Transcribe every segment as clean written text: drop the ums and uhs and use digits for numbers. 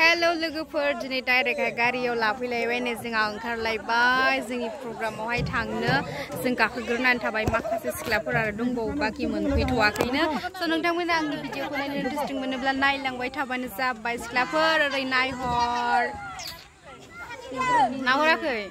hello लोगोफोर दिनै डाइरेक्टहाय गारियाव लाफैलायबाय जोंहा ओंखारलायबाय जोंनि प्रग्रामावहाय थांनो जों गाखोग्रोनानै थाबाय माखासे सिख्लाफोर आरो दंबावो बाखि मोनफैथ'वाखैनो स' नोंथांमोना आंनि भिडिअखौ नायनो इन्टारेस्टिं मोनोब्ला नायलांबाय थाबानो जाबाय सिख्लाफोर ओरै नायहर नाहराखै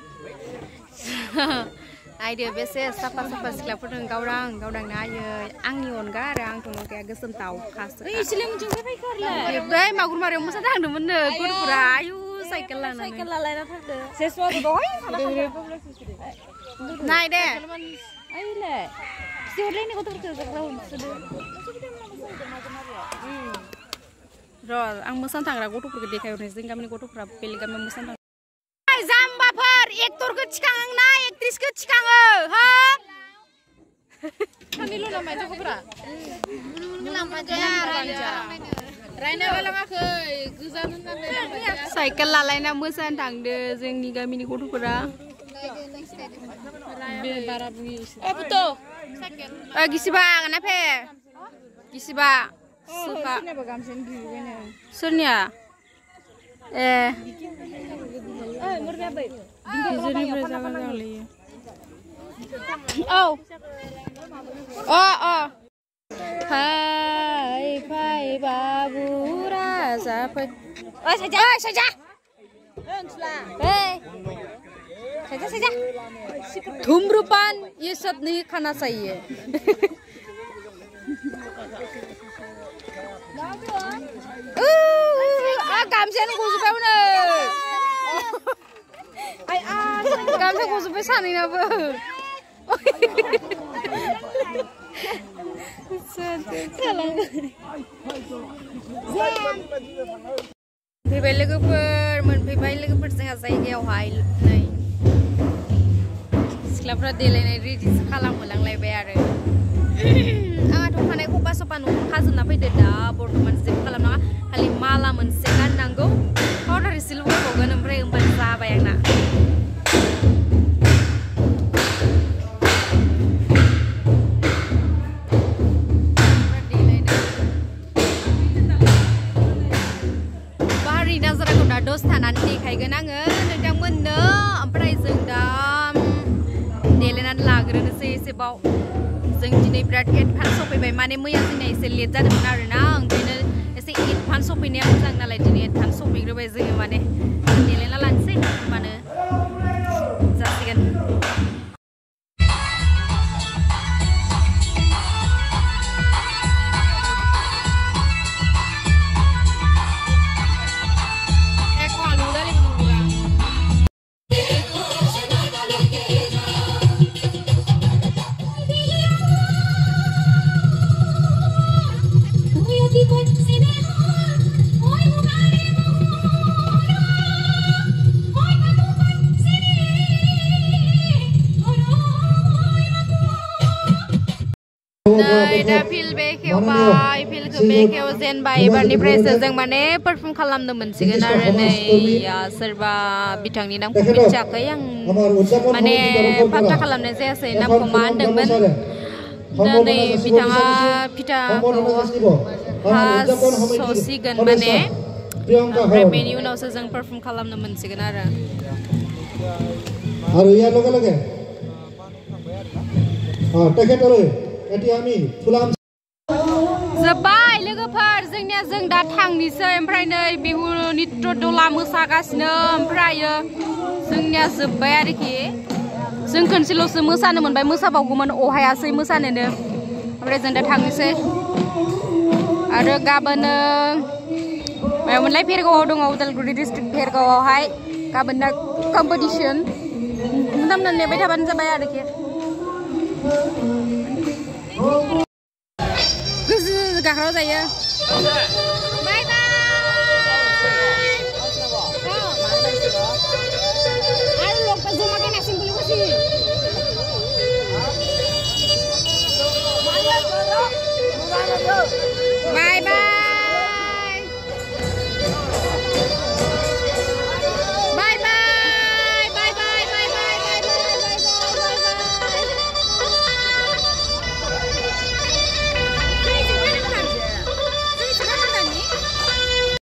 नायदो बेसे साफा साफा सिख्लाफोर दं गावरां नायो आंनि अनगा आरो आंथ' नंखाया गोसोम दाउखासो ओमफ्राय मागुरमारियाव मोसानो थांदोंमोननो गथ'फोरा आयु साइकेल लानानै थांदों नाय दे र' आं मोसानो थांग्रा गथ'फोरखौ देखायहरनोसै जों गामिनि गथ'फोरा बेलेग गामियाव मोसानो जाम्बाफोर एक्टरखौ थिखाङो एक्ट्रिसखौ थिखाङो हो सानैल' नामा गथ'फोरा साइकेल लालायना मोसानो थांदो जोंनि गामिनि गथ'फोरा गिसिबा नाफे गिसिबा सोरनिया ए फाय बाबु राजा फै साजा धूम्रपान ये सब नहीं खाना चाहिए गामसायानो गजोब्बायनो गामसा गजोब्बाय सानैनाबो फैबाय लोगोफोर मोनफैबाय लोगोफोर जोंहा जायगायावहाय नै सिख्लाफ्रा देलायनाय रेडिसो खालामहोलांलायबाय आरो आंहाथ' खानाय खफा सफा न'आव खाजोबना फैदो दा बर्थमान जेबो खालामनाङा खालि माला मोनसे गाननांगौ पाउडार एसे लगायबावगोन ओमफ्राय होमबानो जाबाय आंना बाहारि नाजाराखौ दा दसे थानानै देखायगोन आङो नोंथांमोननो ओमफ्राय जों दा देलायनानै लाग्रोनोसै एसेबाव जों दिनै बिराद एडभान्स सफैबाय माने मैया जोंना एसे लेट जादोंमोन आरोना ओंखायनो एसे एडभान्स सफैनाया मोजां नालाय दिनै एडभान्स सफैग्रोबाय जोङो माने देलायना लानोसै होमबानो जासिगोन दा फिल बेखेवबाय फिलखौ बेखेव जेनबाय एबारनिफ्रायसो जों माने पारफर्म खालामनो मोनसिगोन आरो नै सोरबा बिथांनि नामखौ मिथियाखै आं माने पात्ता खालामनाय जायासै नामखौ मा होनदोंमोन दा नै बिथाङा फिथाखौ हास'सिगोन माने ओमफ्राय बेनि उनावसो जों पारफर्म खालामनो मोनसिगोन आरो जोब्बाय लोगोफोर जोंनिया जों दा थांनोसै ओमफ्राय नै बिहु नित्र दला मोसागासिनो ओमफ्रायो जोंनिया जोब्बाय आरोखि जों खनसेल'सो मोसानो मोनबाय मोसाबावगौमोन अहायासै मोसानोनो ओमफ्राय जों दा थांनोसै आरो गाबोनो मायावमोनलाय भेरगावआव दङ उदालगुरि डिस्ट्रिक्ट भेरगावआवहाय गाबोन दा कम्पिटिसन नोंथांमोना नेबाय थाबानो जाबाय आरोखि गोजौ गाखोराव जायो